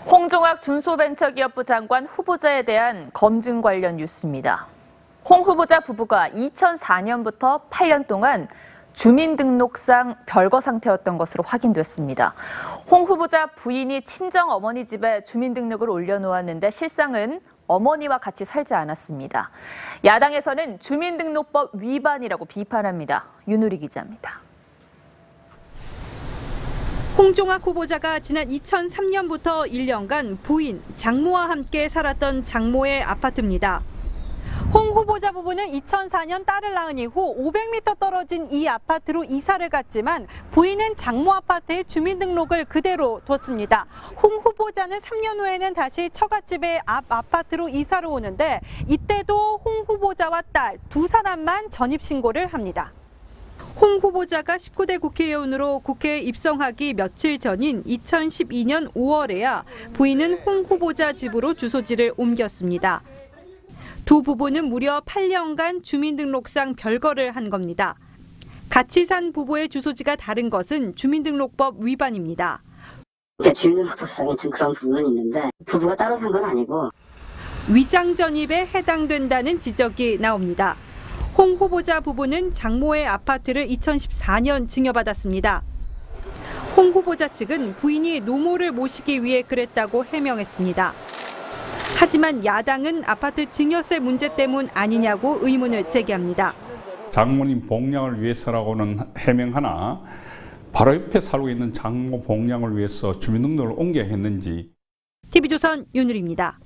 홍종학 중소벤처기업부 장관 후보자에 대한 검증 관련 뉴스입니다. 홍 후보자 부부가 2004년부터 8년 동안 주민등록상 별거 상태였던 것으로 확인됐습니다. 홍 후보자 부인이 친정 어머니 집에 주민등록을 올려놓았는데 실상은 어머니와 같이 살지 않았습니다. 야당에서는 주민등록법 위반이라고 비판합니다. 윤우리 기자입니다. 홍종학 후보자가 지난 2003년부터 1년간 부인, 장모와 함께 살았던 장모의 아파트입니다. 홍 후보자 부부는 2004년 딸을 낳은 이후 500m 떨어진 이 아파트로 이사를 갔지만 부인은 장모 아파트에 주민등록을 그대로 뒀습니다. 홍 후보자는 3년 후에는 다시 처갓집의 앞 아파트로 이사를 오는데 이때도 홍 후보자와 딸 두 사람만 전입신고를 합니다. 홍 후보자가 19대 국회의원으로 국회에 입성하기 며칠 전인 2012년 5월에야 부인은 홍 후보자 집으로 주소지를 옮겼습니다. 두 부부는 무려 8년간 주민등록상 별거를 한 겁니다. 같이 산 부부의 주소지가 다른 것은 주민등록법 위반입니다. 주민등록법상에 좀 그런 부분은 있는데 부부가 따로 산 건 아니고 위장 전입에 해당된다는 지적이 나옵니다. 홍 후보자 부부는 장모의 아파트를 2014년 증여받았습니다. 홍 후보자 측은 부인이 노모를 모시기 위해 그랬다고 해명했습니다. 하지만 야당은 아파트 증여세 문제 때문 아니냐고 의문을 제기합니다. 장모님 복량을 위해서라고는 해명하나 바로 옆에 살고 있는 장모 복량을 위해서 주민등록을 옮겨야 했는지. TV조선 윤우리입니다.